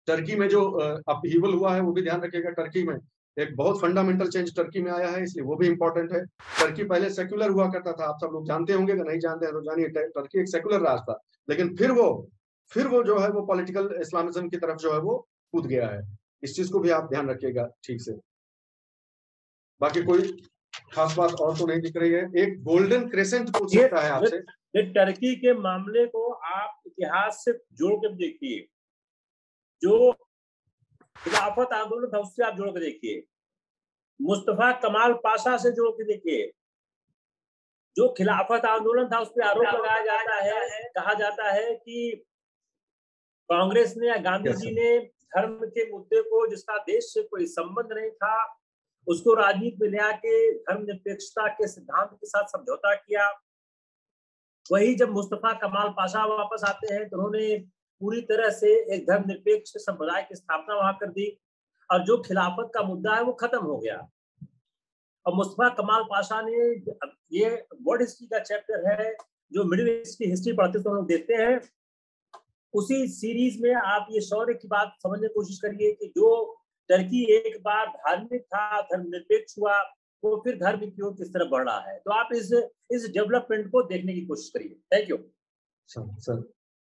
टर्की में जो अपहीवल हुआ है वो भी ध्यान रखिएगा। टर्की में एक बहुत फंडामेंटल चेंज टर्की में आया है, इसलिए वो भी इंपॉर्टेंट है। टर्की पहले सेक्युलर हुआ करता था, आप सब लोग जानते होंगे, अगर नहीं जानते हैं तो जानिए, टर्की एक सेक्युलर राष्ट्र था, लेकिन फिर वो जो है वो पॉलिटिकल इस्लामिज्म की तरफ जो है वो कूद गया है। इस चीज को भी आप ध्यान रखिएगा ठीक से। बाकी कोई खास बात और तो नहीं दिख रही है। एक गोल्डन क्रेसेंट पूछ सकता है आपसे। ये टर्की के मामले को आप इतिहास से जोड़ कर देखिए, जो खिलाफत आंदोलन था उससे आप जोड़ के देखिए, मुस्तफा कमाल पाशा से जोड़ के देखिए। जो खिलाफत आंदोलन था उस पर आरोप लगाया जाता है, कहा जाता है कि कांग्रेस ने या गांधी जी ने धर्म के मुद्दे को, जिसका देश से कोई संबंध नहीं था, उसको राजनीति में ले आके धर्मनिरपेक्षता के सिद्धांत के साथ समझौता किया। वही जब मुस्तफा कमाल पाशा वापस आते हैं तो उन्होंने पूरी तरह से एक धर्मनिरपेक्ष संप्रदाय की स्थापना वहां कर दी, और जो खिलाफत का मुद्दा है वो खत्म हो गया। और मुस्तफा कमाल पाशा ने, ये वर्ल्ड हिस्ट्री का चैप्टर है, जो मिडिल ईस्ट की हिस्ट्री पढ़ते तो हम लोग देखते हैं, उसी सीरीज में आप ये शौर्य की बात समझने की कोशिश करिए कि जो टर्की एक बार धार्मिक था, धर्मनिरपेक्ष हुआ, वो फिर धर्म की ओर किस तरह बढ़ रहा है। तो आप इस डेवलपमेंट को देखने की कोशिश करिए। Thank you sir.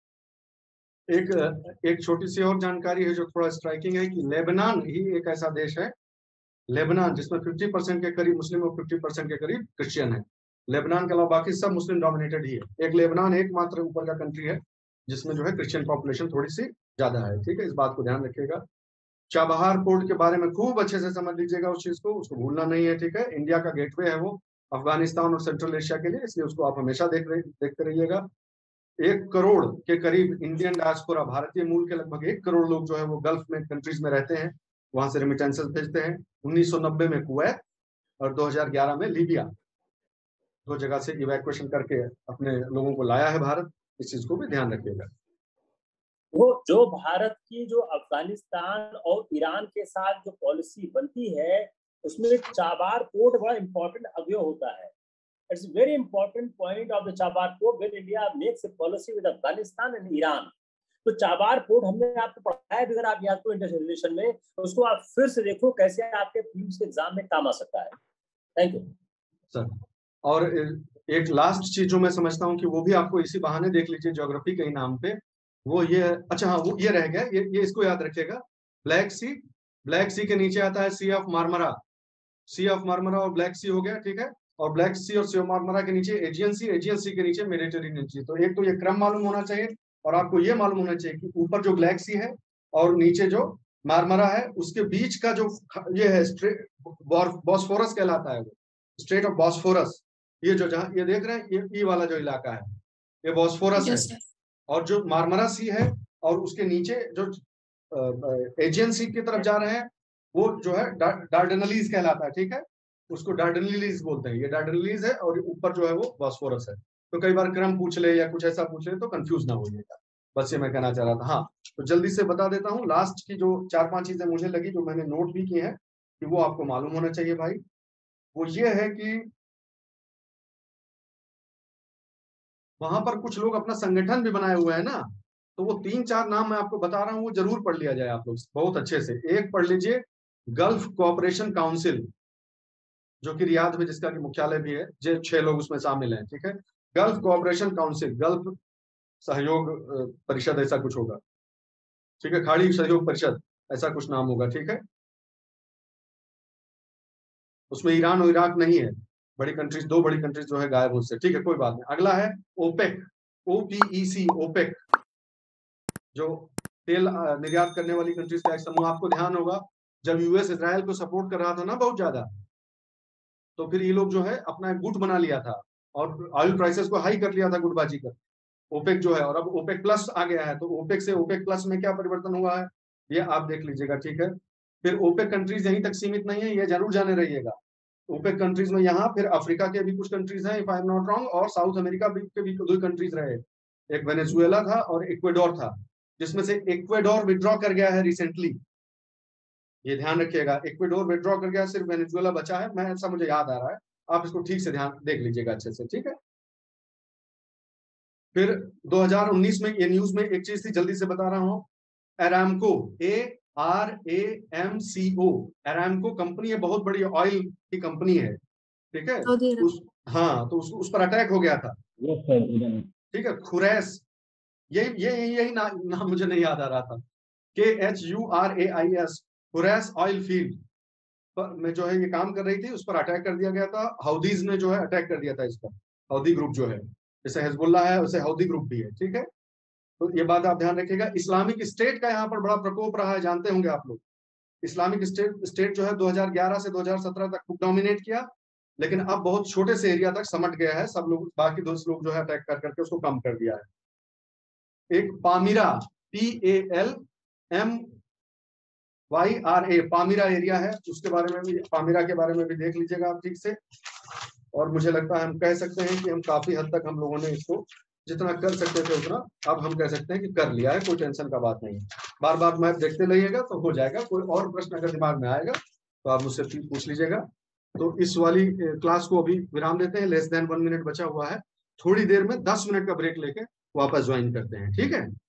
एक छोटी सी और जानकारी है जो थोड़ा स्ट्राइकिंग है कि लेबनान ही एक ऐसा देश है, लेबनान, जिसमें 50% के करीब मुस्लिम और 50% के करीब क्रिश्चियन है। लेबनान के अलावा बाकी सब मुस्लिम डोमिनेटेड ही है। एक लेबनान एकमात्र ऊपर का कंट्री है जिसमें जो है क्रिश्चियन पॉपुलेशन थोड़ी सी ज्यादा है। ठीक है, इस बात को ध्यान रखिएगा। चाबहार पोर्ट के बारे में खूब अच्छे से समझ लीजिएगा, उस चीज को, उसको भूलना नहीं है। ठीक है, इंडिया का गेटवे है वो अफगानिस्तान और सेंट्रल एशिया के लिए, इसलिए उसको आप हमेशा देखते रहिएगा। 1 करोड़ के करीब इंडियन डायस्पोरा, भारतीय मूल के लगभग 1 करोड़ लोग जो है वो गल्फ में कंट्रीज में रहते हैं, वहां से रेमिटेंसेस भेजते हैं। 1990 में कुवैत और 2011 में लीबिया, 2 जगह से इवैक्यूएशन करके अपने लोगों को लाया है भारत। इस चीज को भी ध्यान रखिएगा। वो जो भारत की जो अफगानिस्तान और ईरान के साथ जो पॉलिसी बनती है, उसमें चाबार पोर्ट बड़ा इंपॉर्टेंट अवयव होता है। It's very important point of the Chabahar port when India makes a policy with Afghanistan and Iran. तो चाबार पोर्ट हमने आपको पढ़ाया, अगर आप याद करो इंटरनेशनल रिलेशन में, तो उसको आप फिर से देखो कैसे आपके प्रीलिम्स के एग्जाम में काम आ सकता है। Thank you sir. और एक लास्ट चीज जो मैं समझता हूँ कि वो भी आपको इसी बहाने देख लीजिए ज्योग्राफी के नाम पे, वो ये, अच्छा हाँ, वो ये रह गया, ये इसको याद रखिएगा। ब्लैक सी के नीचे आता है सी ऑफ मार्मरा, सी ऑफ मार्मरा और ब्लैक सी हो गया। ठीक है, और ब्लैक सी और सी ऑफ मार्मरा के नीचे एजियन सी के नीचे मेडिटेरेनियन सी। तो एक तो ये क्रम मालूम होना चाहिए, और आपको ये मालूम होना चाहिए कि ऊपर जो ब्लैक सी है और नीचे जो मार्मरा है, उसके बीच का जो ये है बॉस्फोरस कहलाता है, वो स्ट्रेट ऑफ बॉस्फोरस। ये जो जहाँ ये देख रहे हैं, ये वाला जो इलाका है, ये बॉस्फोरस है। और जो मार्मरा सी है और उसके नीचे जो एजियन सी की तरफ जा रहे हैं, वो जो है डार्डेनलीज कहलाता है। ठीक है, उसको डार्डेनलीज बोलते हैं, ये डार्डेनलीज है, और ऊपर जो है वो बॉस्फोरस है। तो कई बार क्रम पूछ ले या कुछ ऐसा पूछ ले तो कंफ्यूज ना होइएगा, बस ये मैं कहना चाह रहा था। हाँ, तो जल्दी से बता देता हूँ, लास्ट की जो 4-5 चीजें मुझे लगी, जो मैंने नोट भी की है कि वो आपको मालूम होना चाहिए भाई, वो ये है कि वहां पर कुछ लोग अपना संगठन भी बनाए हुए हैं ना, तो वो 3-4 नाम मैं आपको बता रहा हूँ, वो जरूर पढ़ लिया जाए आप लोग बहुत अच्छे से। एक पढ़ लीजिए, गल्फ कोऑपरेशन काउंसिल, जो कि रियाद में, जिसका कि मुख्यालय भी है, जो 6 लोग उसमें शामिल हैं। ठीक है, गल्फ कोऑपरेशन काउंसिल, गल्फ सहयोग परिषद ऐसा कुछ होगा। ठीक है, खाड़ी सहयोग परिषद ऐसा कुछ नाम होगा। ठीक है, उसमें ईरान और इराक नहीं है, बड़ी कंट्रीज, 2 बड़ी कंट्रीज जो है गायब उससे। ठीक है, कोई बात नहीं। अगला है ओपेक, OPEC, ओपेक, जो तेल निर्यात करने वाली कंट्रीज का एक समूह। आपको ध्यान होगा जब यूएस इजराइल को सपोर्ट कर रहा था ना बहुत ज्यादा, तो फिर ये लोग जो है अपना एक गुट बना लिया था और ऑयल प्राइसेस को हाई कर लिया था गुटबाजी कर, ओपेक जो है। और अब ओपेक प्लस आ गया है, तो ओपेक से ओपेक प्लस में क्या परिवर्तन हुआ है ये आप देख लीजिएगा। ठीक है, फिर ओपेक कंट्रीज यहीं तक सीमित नहीं है, ये जरूर जाने रहिएगा। ओपेक कंट्रीज में यहाँ फिर अफ्रीका के भी कुछ कंट्रीज हैं, if I am not wrong, और साउथ अमेरिका के भी 2 कंट्रीज रहे, एक वेनेजुएला था और इक्वेडोर था, जिसमें से इक्वेडोर विड्रॉ कर गया है रिसेंटली। ये ध्यान रखिएगा, इक्वेडोर विड्रॉ कर गया, सिर्फ वेनेजुएला बचा है, मैं ऐसा मुझे याद आ रहा है। आप इसको ठीक से ध्यान देख लीजिएगा अच्छे से। ठीक है, फिर 2019 में ये न्यूज में एक चीज थी, जल्दी से बता रहा हूँ, अरामको, ARAMCO, अरामको कंपनी है, बहुत बड़ी ऑयल की कंपनी है, ठीक है। उस हाँ, तो उस पर अटैक हो गया था, ठीक है। खुरैस, यही नाम मुझे नहीं याद आ रहा था, KHURAIS, खुरैस ऑयल फील्ड में जो है ये काम कर रही थी, उस पर अटैक कर दिया गया था। हाउदीज ने जो है अटैक कर दिया था इस पर, हाउदी ग्रुप जो है, जैसे हिजबुल्लाह है वैसे हाउदी ग्रुप भी है, ठीक है। तो ये बात आप ध्यान रखिएगा। इस्लामिक स्टेट का यहाँ पर बड़ा प्रकोप रहा है, जानते होंगे आप लोग। इस्लामिक स्टेट जो है 2011 से 2017 तक खूब डोमिनेट किया, लेकिन अब बहुत छोटे से एरिया तक समट गया है। सब लोग, बाकी दोस्त लोग जो है अटैक कर करके उसको कम कर दिया है। एक पामीरा, PALMYRA, पामीरा एरिया है, उसके बारे में भी, पामीरा के बारे में भी देख लीजिएगा आप ठीक से। और मुझे लगता है हम कह सकते हैं कि हम काफी हद तक हम लोगों ने इसको जितना कर सकते थे उतना अब हम कह सकते हैं कि कर लिया है, कोई टेंशन का बात नहीं। बार बार मैप देखते रहिएगा तो हो जाएगा। कोई और प्रश्न अगर दिमाग में आएगा तो आप मुझसे पूछ लीजिएगा। तो इस वाली क्लास को अभी विराम देते हैं, लेस देन 1 मिनट बचा हुआ है। थोड़ी देर में 10 मिनट का ब्रेक लेके वापस ज्वाइन करते हैं, ठीक है।